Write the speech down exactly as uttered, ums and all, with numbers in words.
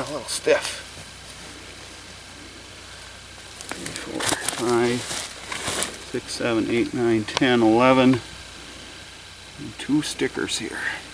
a little stiff. Three, four, five, six, seven, eight, nine, ten, eleven. And two stickers here.